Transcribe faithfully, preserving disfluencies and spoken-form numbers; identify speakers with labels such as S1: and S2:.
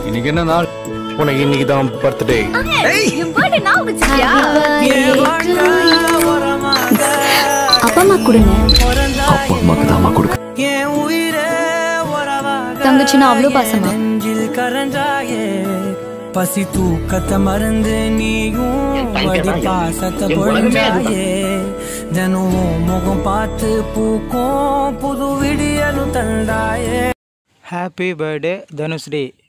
S1: இன்னைக்கு என்ன நாள்?
S2: உனக்கு இன்னைக்கு தான் பர்த்டே.
S3: அப்பா அம்மா கொடுங்க.
S2: அப்பா அம்மாக்கு தான் அம்மா கொடுக்க.
S3: தங்கச்சினா அவ்வளோ பாசமா?
S4: பசி தூக்கத்தை மறந்து நீயும் வடி பாசத்தை பொழிஞ்சாயே. தினம் முகம் பார்த்து பூக்கும் புது விடியலும் தந்தாயே.
S5: Happy birthday Dhanushree.